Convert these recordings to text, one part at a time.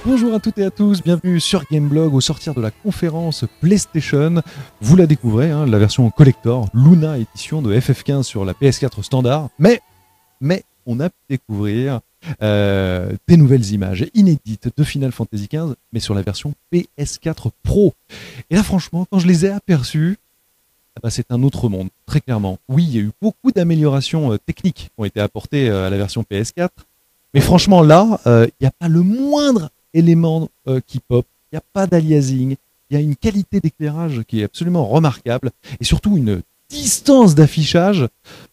Bonjour à toutes et à tous, bienvenue sur Gameblog au sortir de la conférence PlayStation. Vous la découvrez, hein, la version collector, Luna édition de FF15 sur la PS4 standard. Mais on a pu découvrir des nouvelles images inédites de Final Fantasy XV, mais sur la version PS4 Pro. Et là franchement, quand je les ai aperçus, c'est un autre monde, très clairement. Oui, il y a eu beaucoup d'améliorations techniques qui ont été apportées à la version PS4. Mais franchement, là, il n'y a pas le moindre élément qui pop, il n'y a pas d'aliasing, il y a une qualité d'éclairage qui est absolument remarquable, et surtout une distance d'affichage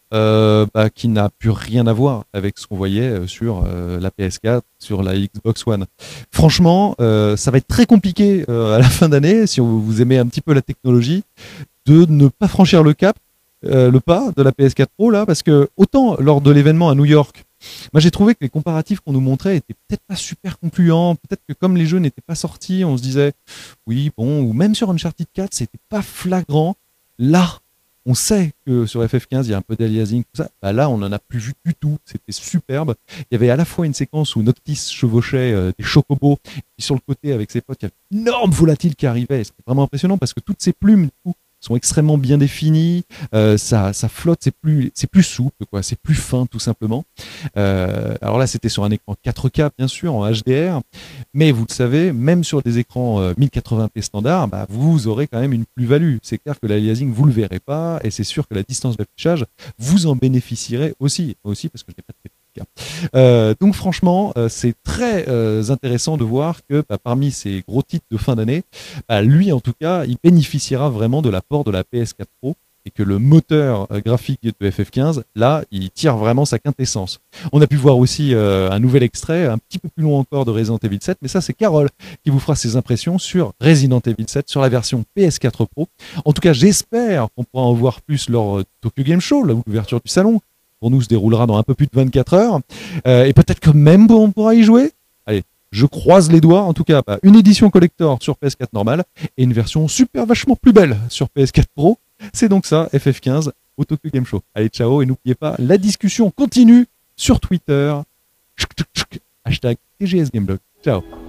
qui n'a plus rien à voir avec ce qu'on voyait sur la PS4, sur la Xbox One. Franchement, ça va être très compliqué à la fin d'année, si vous aimez un petit peu la technologie, de ne pas franchir le pas de la PS4 Pro, là, parce que autant lors de l'événement à New York, moi j'ai trouvé que les comparatifs qu'on nous montrait étaient peut-être pas super concluants, peut-être que comme les jeux n'étaient pas sortis, on se disait oui bon, ou même sur Uncharted 4 c'était pas flagrant. Là on sait que sur FF15 il y a un peu d'aliasing, tout ça, bah là on en a plus vu du tout, c'était superbe. Il y avait à la fois une séquence où Noctis chevauchait des chocobos, et puis sur le côté avec ses potes il y avait une énorme volatile qui arrivait, c'était vraiment impressionnant parce que toutes ces plumes du coup sont extrêmement bien définies, ça flotte, c'est plus souple, quoi, c'est plus fin tout simplement. Alors là c'était sur un écran 4K bien sûr en HDR, mais vous le savez, même sur des écrans 1080p standard, bah, vous aurez quand même une plus-value. C'est clair que l'aliasing vous le verrez pas, et c'est sûr que la distance d'affichage vous en bénéficierez aussi parce que je n'ai pas de donc franchement, c'est très intéressant de voir que parmi ces gros titres de fin d'année, lui en tout cas, il bénéficiera vraiment de l'apport de la PS4 Pro et que le moteur graphique de FF15, là, il tire vraiment sa quintessence. On a pu voir aussi un nouvel extrait, un petit peu plus long encore de Resident Evil 7, mais ça c'est Carole qui vous fera ses impressions sur Resident Evil 7 sur la version PS4 Pro. En tout cas, j'espère qu'on pourra en voir plus lors du Tokyo Game Show, l'ouverture du salon. Pour nous, se déroulera dans un peu plus de 24 heures. Et peut-être que même on pourra y jouer. Allez, je croise les doigts. En tout cas, une édition collector sur PS4 normale et une version super vachement plus belle sur PS4 Pro. C'est donc ça, FF15 au Tokyo Game Show. Allez, ciao, et n'oubliez pas, la discussion continue sur Twitter. #TGS Gameblog. Ciao.